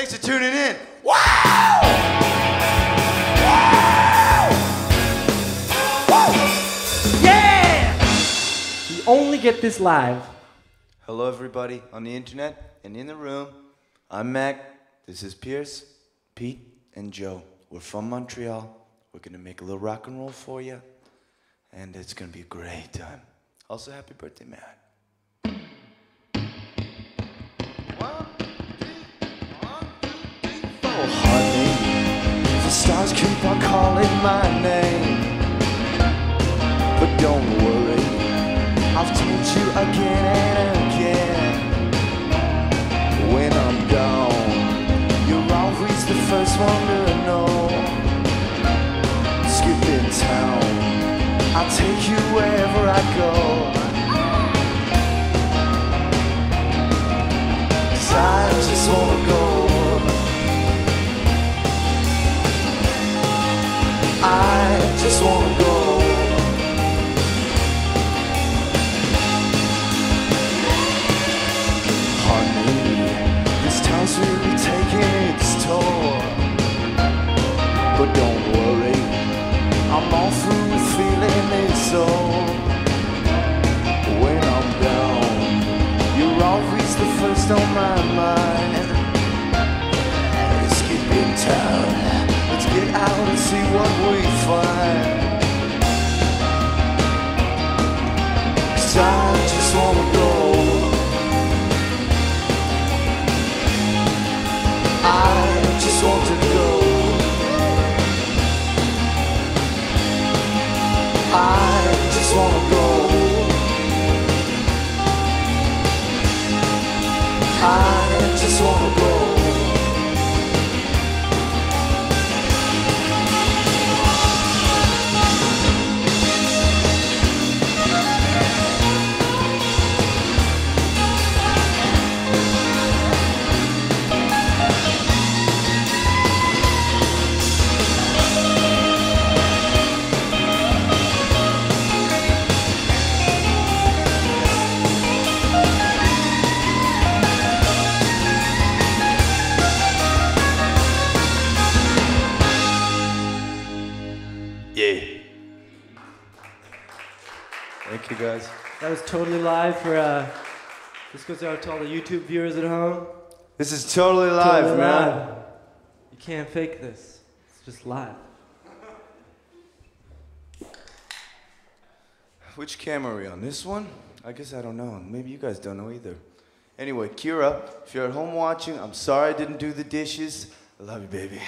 Thanks for tuning in. Wow! Wow! Wow! Yeah! You only get this live. Hello, everybody on the internet and in the room. I'm Mac. This is Pierce, Pete, and Joe. We're from Montreal. We're gonna make a little rock and roll for you, and it's gonna be a great time. Also, happy birthday, Matt. Oh, honey, the stars keep on calling my name. But don't worry, I've told you again and again. When I'm gone, you're always the first one to know. Skipping town, I'll take you wherever I go. 'Cause I just wanna go. I just wanna go. Honey, this town's really taking its toll. But don't worry, I'm all through with feeling this old. When I'm down, you're always the first on my mind. Let's get in town. Let's get out and see what we find. 'Cause I just wanna go. I just want to go. I just wanna go. I just wanna go. Thank you, guys. That was totally live for, this goes out to all the YouTube viewers at home. This is totally live, Totally man. live. You can't fake this. It's just live. Which camera are we on? This one? I guess I don't know. Maybe you guys don't know either. Anyway, Kira, if you're at home watching, I'm sorry I didn't do the dishes. I love you, baby.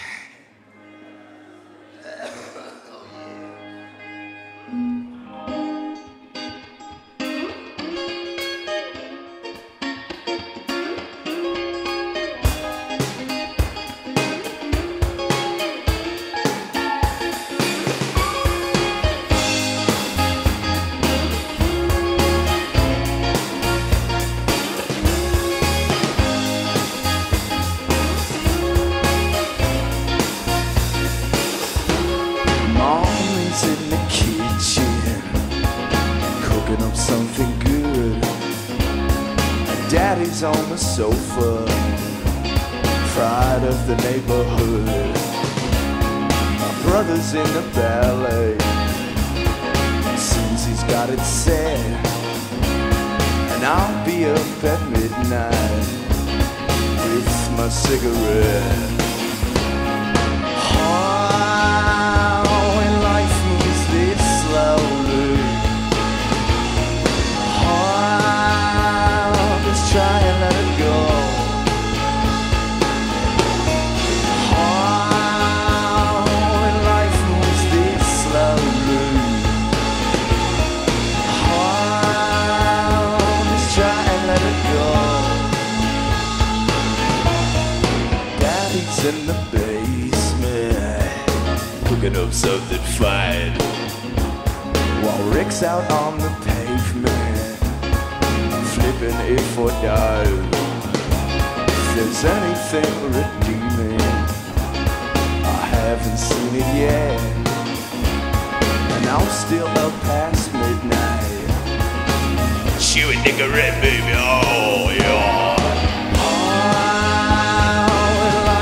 Mommy's in the kitchen, cooking up something good. Daddy's on the sofa, pride of the neighborhood. My brother's in the ballet, seems he's got it set. And I'll be up at midnight with my cigarette. When life moves this slowly, just try and let it go. When life moves this slowly, just try and let it go. Daddy's in the basement, cooking up something fine, while Rick's out on the pavement, flipping a for dime. If there's anything redeeming, I haven't seen it yet, and I'm still up past midnight. Chewing cigarette, baby, oh yeah.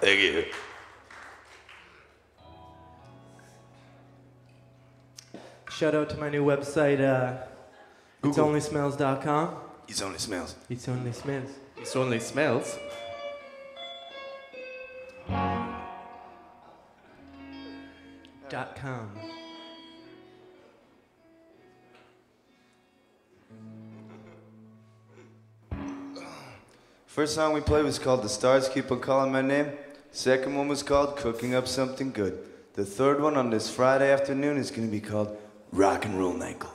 Thank you. Shout out to my new website, itsonlysmells.com. It only smells. It only smells. It only smells. .com. First song we played was called The Stars Keep on Calling My Name. Second one was called Cooking Up Something Good. The third one on this Friday afternoon is going to be called Rock and Roll Nightclub.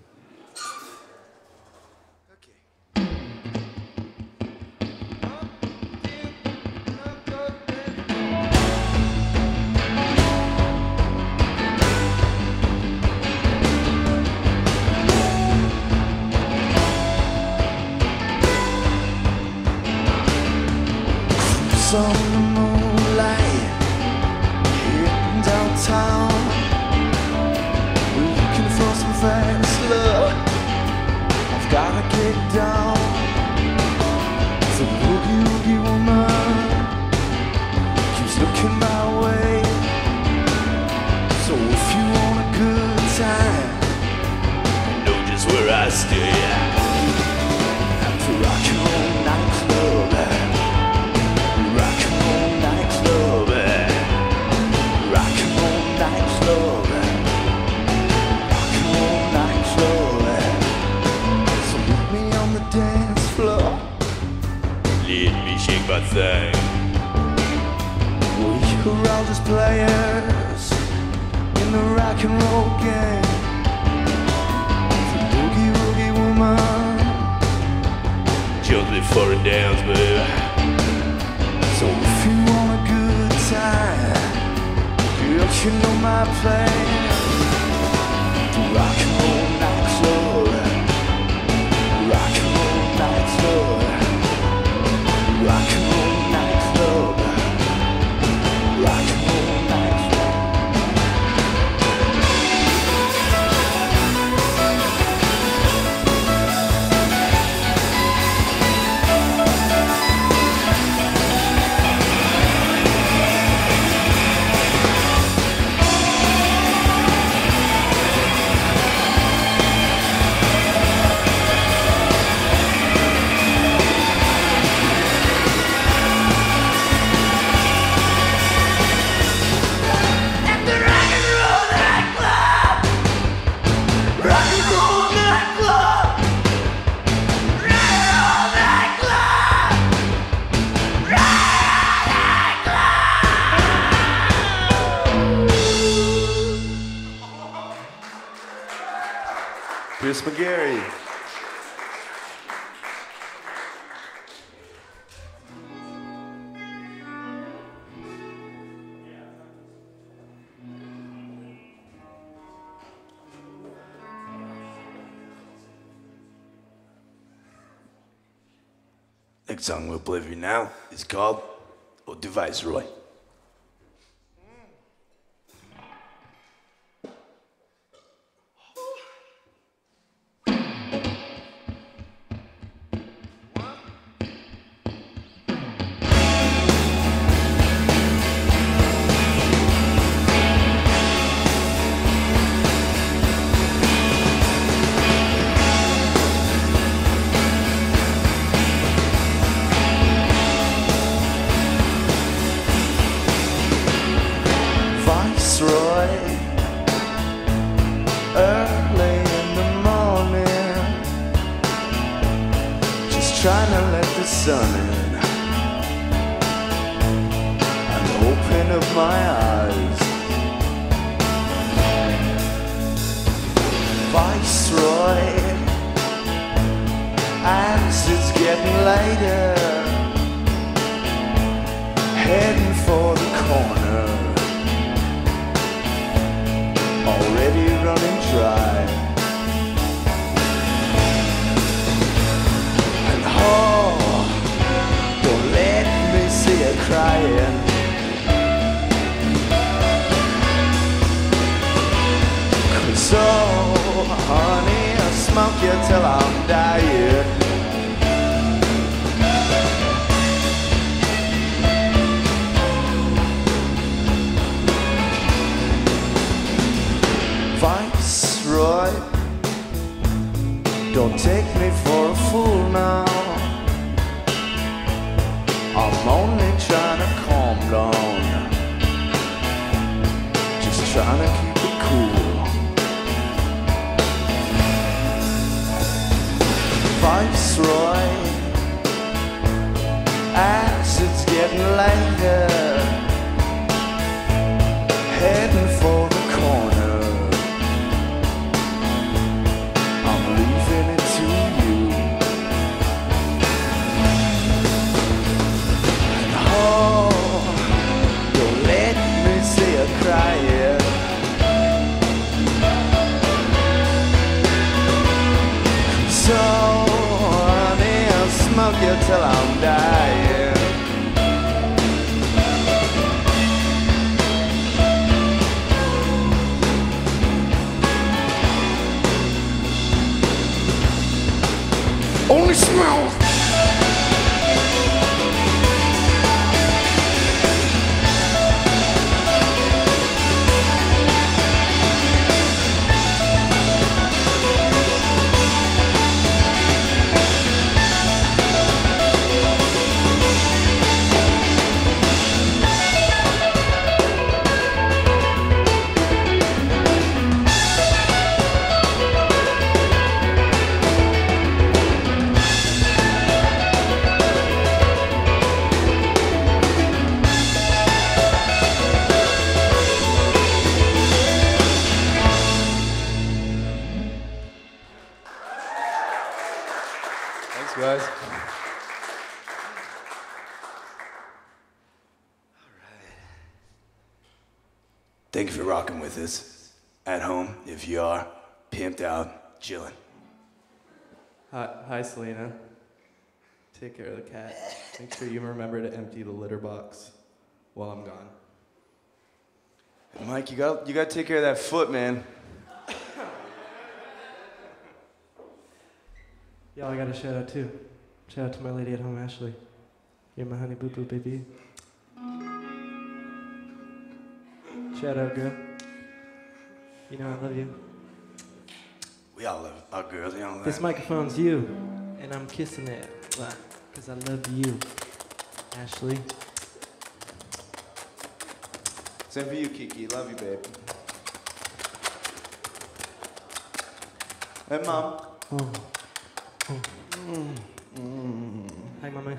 On the moonlight, hitting downtown, looking for some fast love. I've gotta get down. The boogie woogie woman keeps looking my way. So if you want a good time, you know just where I stay. At the Rock and Roll Nightclub. Rock and roll nightclub, rock and roll nightclub, rock and roll nightclub. So meet me on the dance floor. Let me shake my thing. We are all just players in the rock and roll game. The boogie woogie woman, just before it dance, baby. So if you want a good time, girl, you know my plan. The Rock and Roll Nightclub, Rock and Roll Nightclub, Rock and Roll Nightclub, Rock and Roll Nightclub. Chris McGarry. Next song we'll play for you now is called "Oh Viceroy." Early in the morning, just trying to let the sun in and open up my eyes. Viceroy, as it's getting later, heading for the corner, already running dry. And oh, don't let me see her crying. 'Cause oh, honey, I'll smoke you till I'm dying. Viceroy, don't take me for a fool now. I'm only trying to calm down, just trying to keep it cool. Viceroy, as it's getting later, heading for the corner, I'm leaving it to you. And oh, don't let me see you crying. So honey, I'll smoke you till I'm dying. Only smell. Thanks, guys. All right. Thank you for rocking with us. At home, if you are, pimped out, chilling. Hi, Selena. Take care of the cat. Make sure you remember to empty the litter box while I'm gone. And Mike, you gotta take care of that foot, man. Y'all, I got a shout out too. Shout out to my lady at home, Ashley. You're my honey boo boo, baby. Shout out, girl. You know I love you. We all love our girls, you know that. This microphone's you, and I'm kissing it. Why? Because I love you, Ashley. Same for you, Kiki. Love you, babe. Hey, Mom. Oh. Hi, Mama.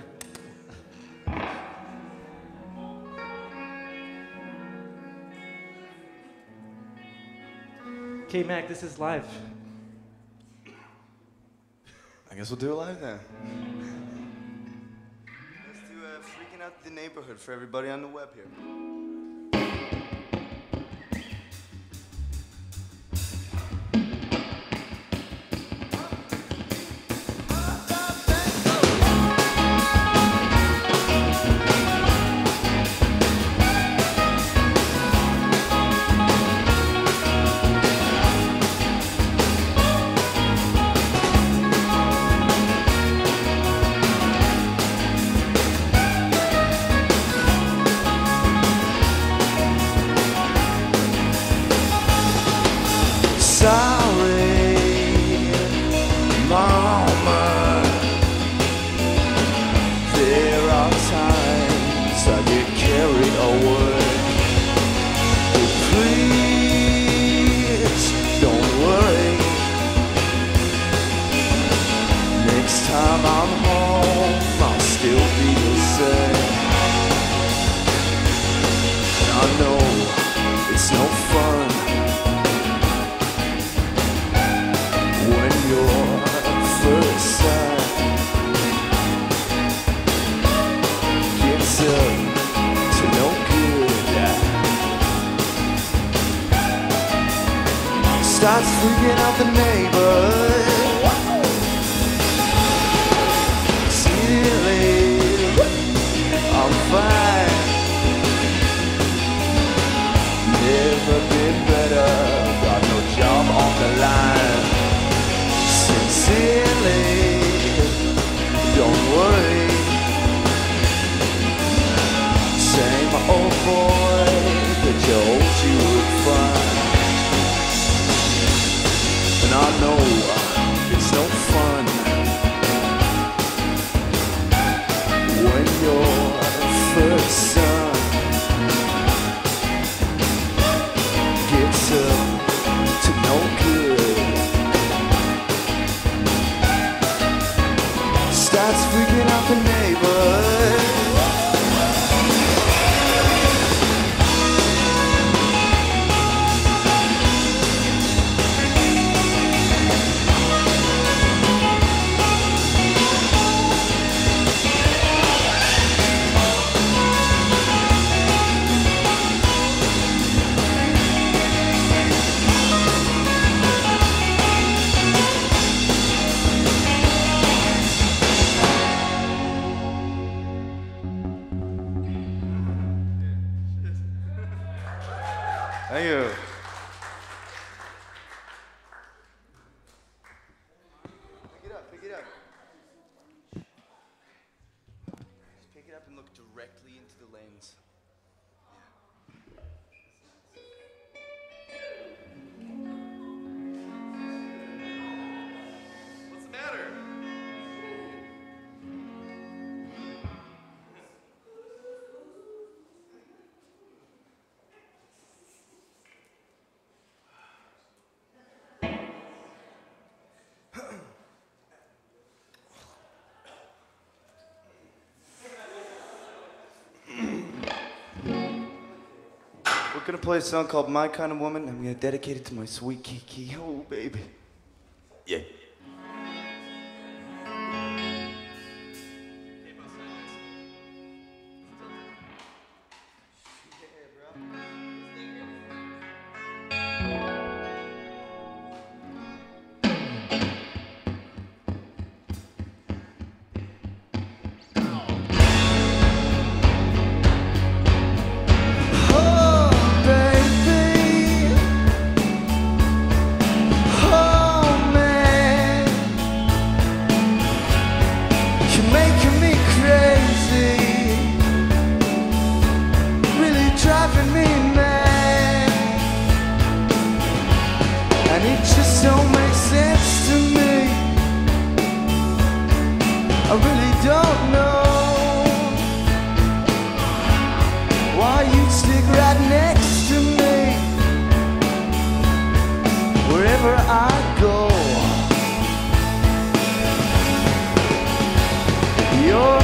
Okay, Mac, this is live. I guess we'll do it live then. Let's do Freaking Out the Neighborhood for everybody on the web here. Sorry, Mama, there are times I get carried away. But please don't worry. Next time I'm home, I'll still be the same. And I know it's no fun when your first sight gets up to no good. Starts freaking out the neighbors. Silly, I'm fine. Never been better. Got no job on the line. Sincerely, don't worry. Same old boy that you hoped you would find. I know it's no fun when your first son gets up to no good, starts freaking out the neighbors. Thank you. Pick it up, pick it up. Just pick it up and look directly into the lens. What's the matter? We're gonna play a song called My Kind of Woman. I'm gonna dedicate it to my sweet Kiki. Oh, baby. Yeah. I really don't know why you'd stick right next to me wherever I go. You're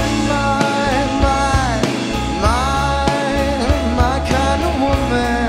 my kind of woman.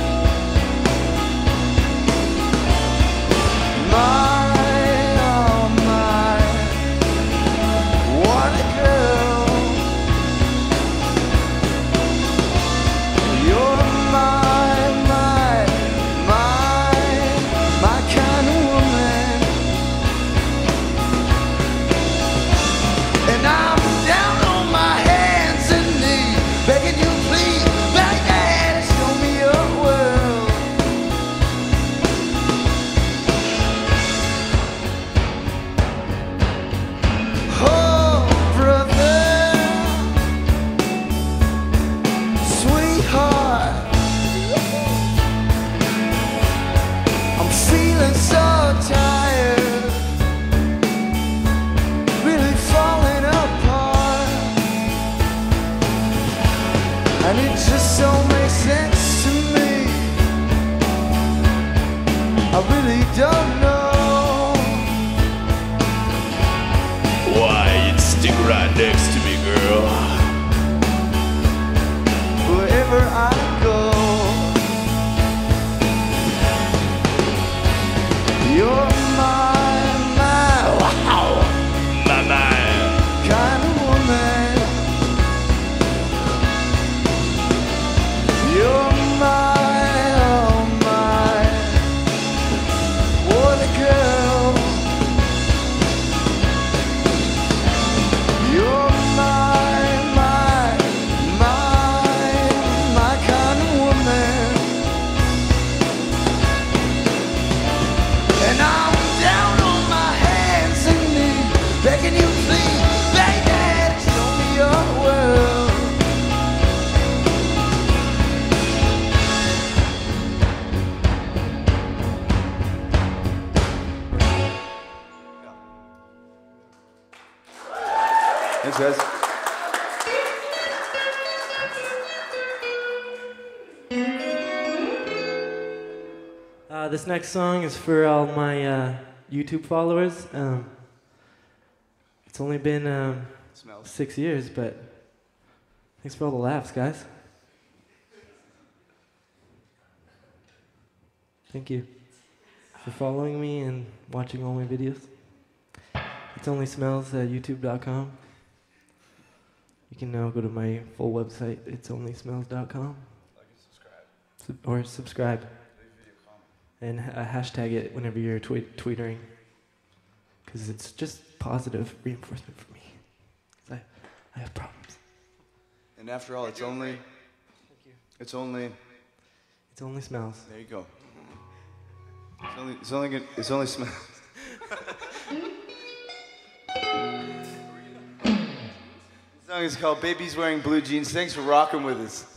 And it just don't make sense to me. I really don't know why you'd stick right next to me, girl. Wherever I go, you're my kind of woman. You're my, what a girl. You're my kind of woman. And I'm Thanks, guys. This next song is for all my YouTube followers. It's only been 6 years, but thanks for all the laughs, guys. Thank you for following me and watching all my videos. It's only smells at youtube.com. You can now go to my full website, itsonlysmells.com. Like and subscribe. Or subscribe. Leave a video comment. And hashtag it whenever you're tweetering. Because it's just positive reinforcement for me. 'Cause I have problems. And after all, it's only. Thank you. It's only. It's only smells. There you go. It's only smells. This song is called Baby's Wearing Blue Jeans. Thanks for rocking with us.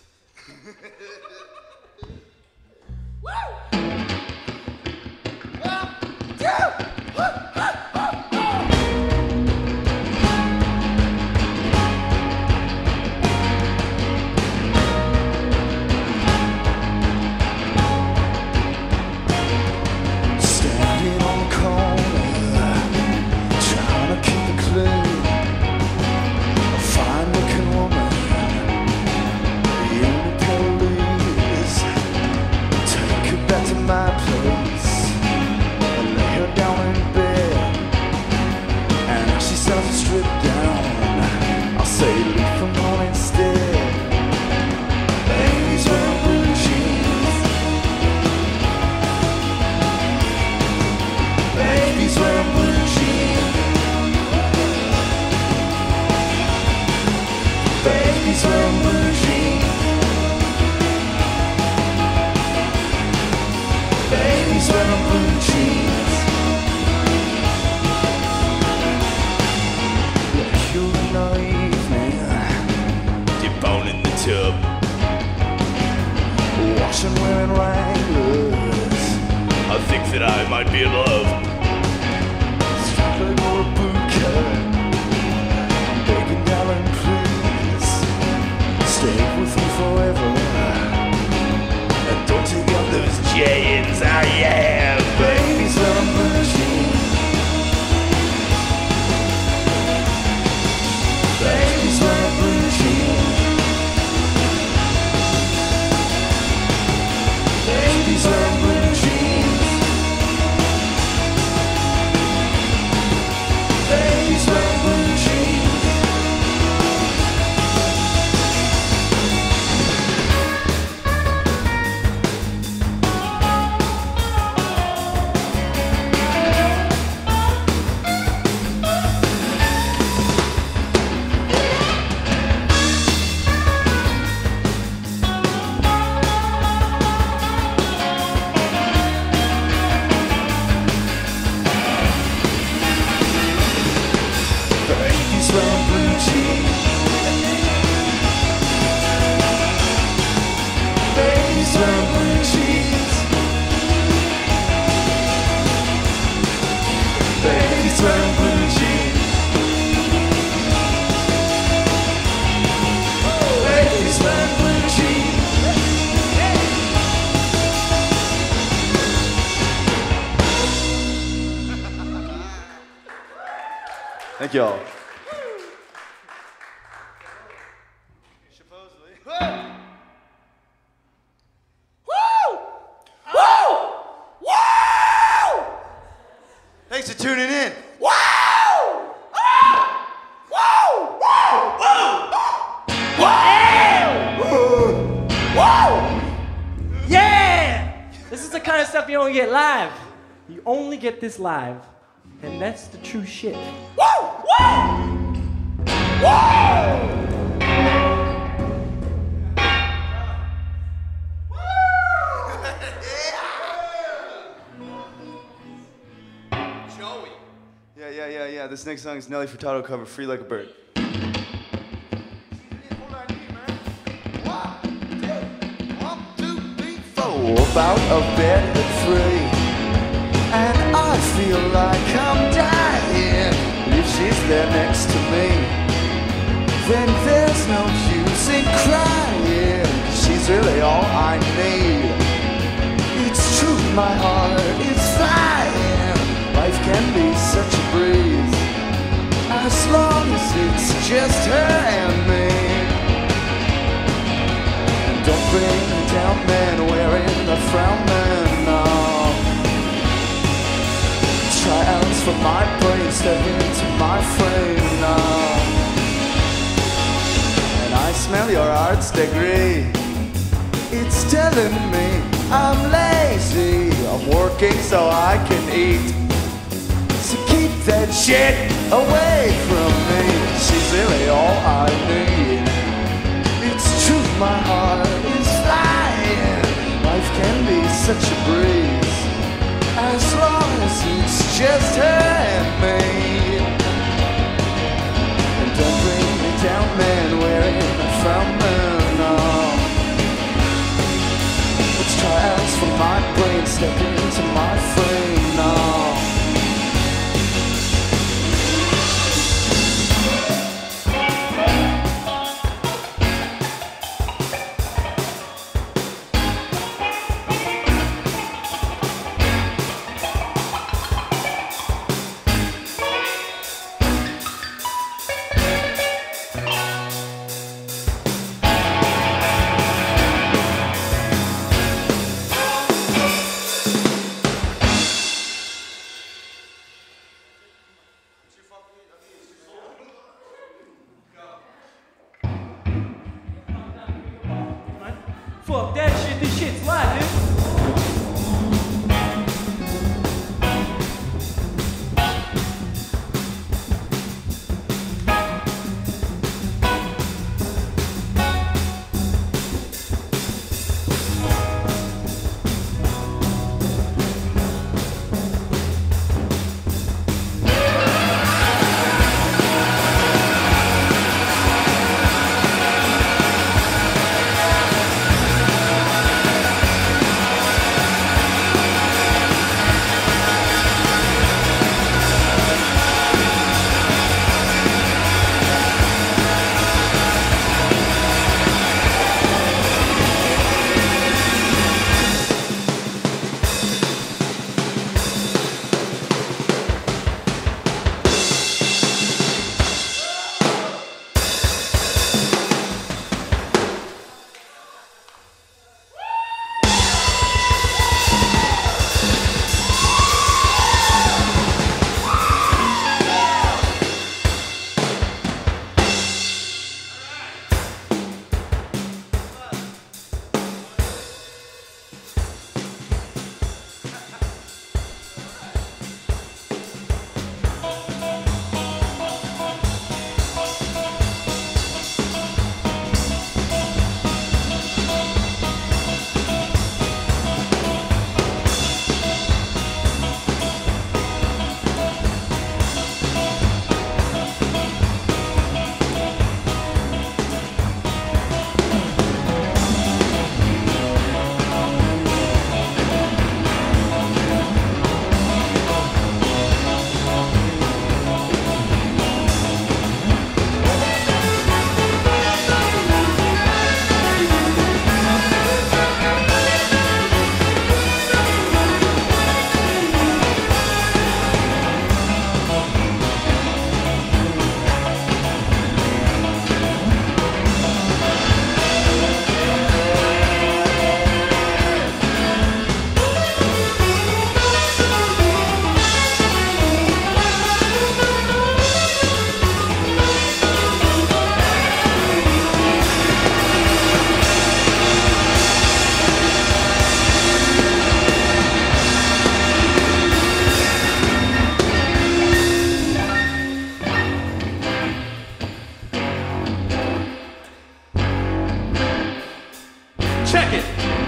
Standing on the corner, trying to keep it clean. A fine-looking woman, the only police. Take her back to my place and lay her down in bed. And as she starts to strip down, I'll say leave from home instead. Baby's wearing blue jeans. Baby's wearing blue jeans. Baby's wearing blue jeans. Baby's wearing blue jeans. You're in the evening, Dip on in the tub. washing wearing Wranglers. I think that I might be in love. Stripling or a boot cut. I'm begging, darling, please stay with me forever. And don't take out those Jayins, I am. babies wearing blue jeans. Babies wearing blue jeans. Babies wearing blue jeans. Babies wearing blue jeans. Babies wearing blue jeans. Babies wearing blue jeans. Babies wearing blue jeans. Babies wearing blue jeans. Thank you all. Supposedly. Thanks for tuning in. Yeah! This is the kind of stuff you don't get live. You only get this live. And that's the true shit. Yeah. This next song is Nelly Furtado cover, Free Like a Bird. About a bed at free, and I feel like I'm dying if she's there next to me. then there's no use in crying. She's really all I need. It's true, my heart is flying. Life can be such a breeze, as long as it's just her and me. And don't bring me down, man, wearing the frown, man, no. Tryouts for my brain, step into my frame now. And I smell your arts degree. It's telling me I'm lazy. I'm working so I can eat. So keep that shit away from me. She's really all I need. It's true, my heart is flying. Life can be such a breeze, as long as it's just her and me. And don't bring me down, man, wearing a frown, man, no. Let's try out for my brain, step into my frame now. Fuck that shit, this shit's live, dude. Check it.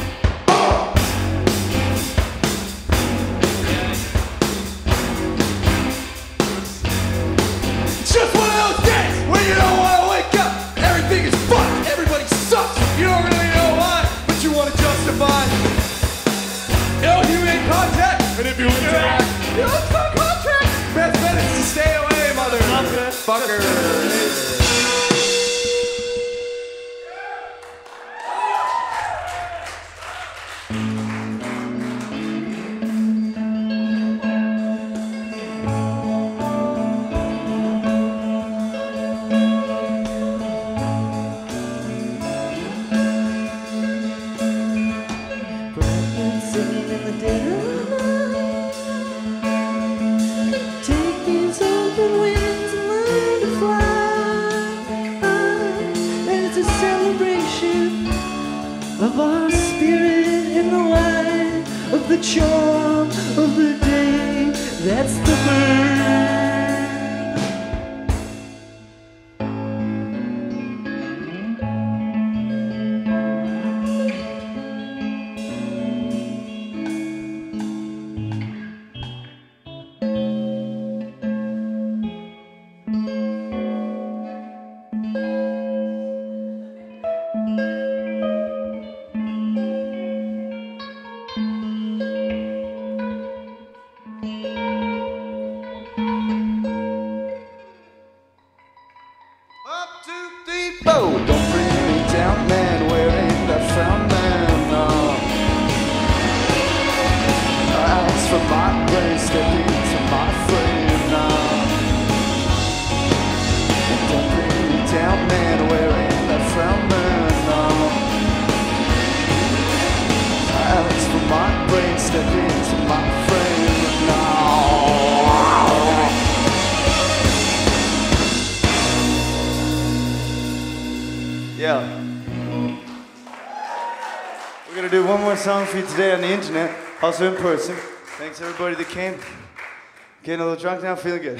Just one of those days when you don't want to wake up. Everything is fucked. Everybody sucks. You don't really know why, but you want to justify. No human contact, and if you interact, you don't sign contracts. Best bet is to stay away, motherfucker. That's the bird. Don't bring me down, man. Where ain't that found man? No. I ask for my grace, step into my frame now. Don't bring me down, man. Where ain't that found man? No. I ask for my grace, step into my frame now. Yeah. We're gonna do one more song for you today on the internet, also in person. Thanks everybody that came. Getting a little drunk now, feeling good.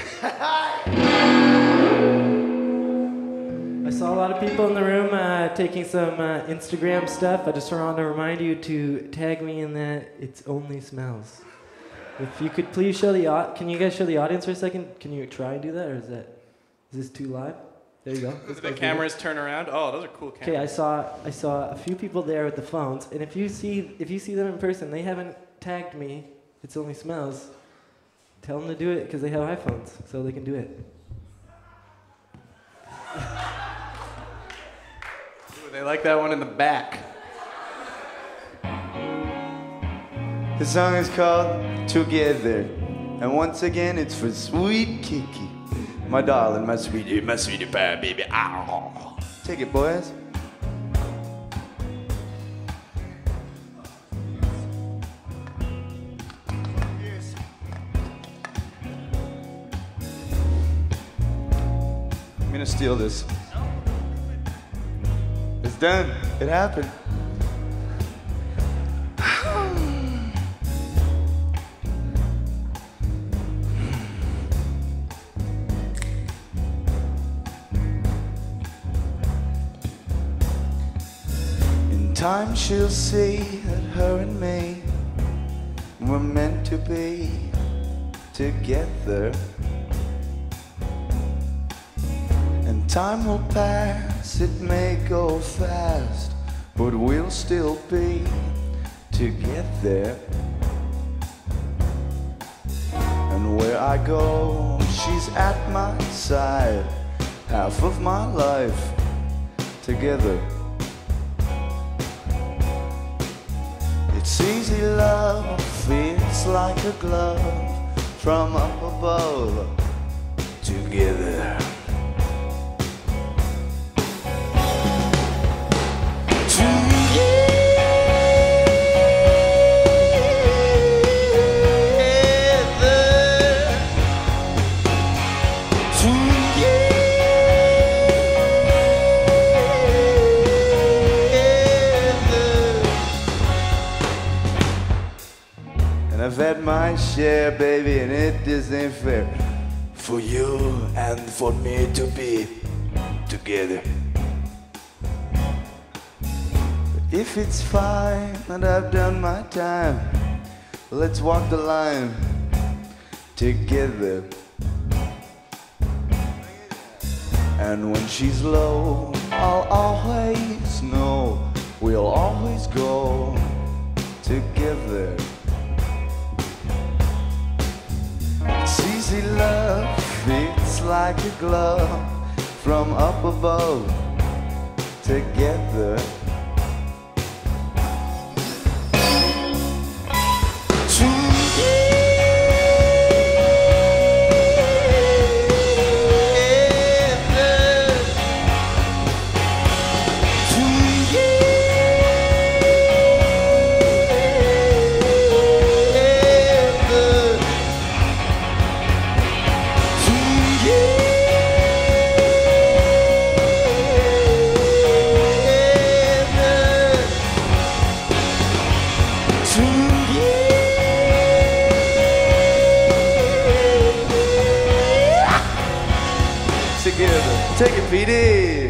I saw a lot of people in the room taking some Instagram stuff. I just want to remind you to tag me in that. It's only smells. If you could please show the can you guys show the audience for a second? Can you try and do that, or is this too live? There you go. The cameras turn around. Oh, those are cool cameras. Okay, I saw a few people there with the phones, and if you see them in person, they haven't tagged me. It's only smells. Tell them to do it because they have iPhones, so they can do it. Ooh, they like that one in the back. This song is called Together. And once again, it's for Sweet Kiki. My darling, my sweetie pie, baby. Ow. Take it, boys. I'm gonna steal this. It's done. It happened. Time she'll see that her and me were meant to be together. And time will pass, it may go fast, but we'll still be together. And where I go, she's at my side, half of my life together. It's easy love, feels like a glove from up above, together. I've had my share, baby, and it just ain't fair for you and for me to be together. If it's fine that I've done my time, let's walk the line together. And when she's low, I'll always know we'll always go together. It's easy love, fits like a glove from up above, together. Take it, Petey.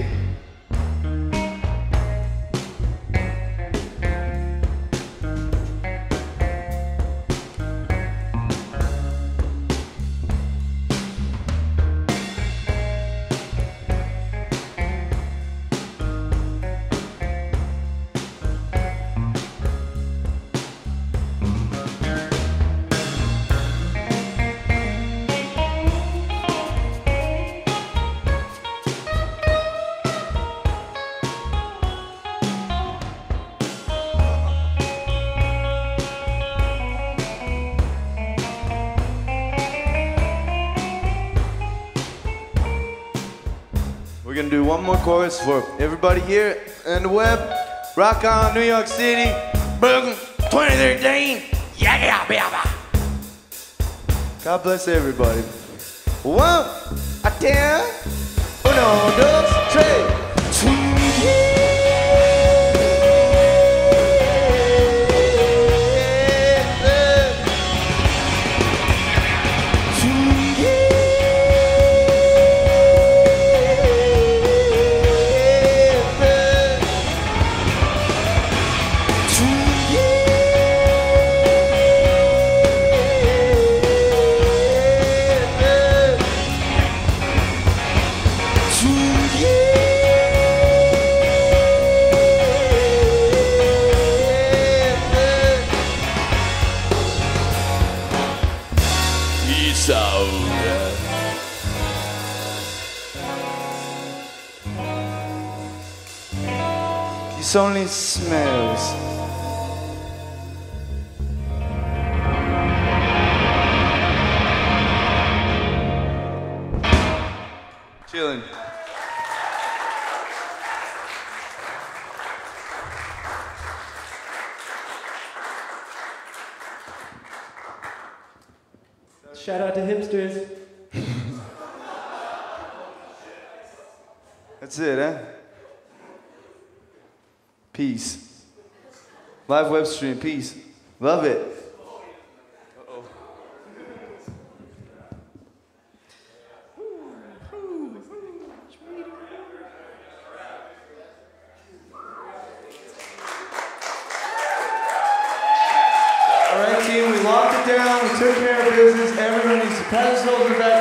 We're gonna do one more chorus for everybody here on the web. Rock on, New York City, Brooklyn, 2013. Yeah, baby. God bless everybody. One, a ten, uno, dos, tres. Peace out. This only smells. Chilling. Shout out to hipsters. That's it, huh? Peace. Live web stream, peace. Love it. Uh-oh. All right, team, we locked it down. We took care of business. Everyone needs to pat themselves on the back.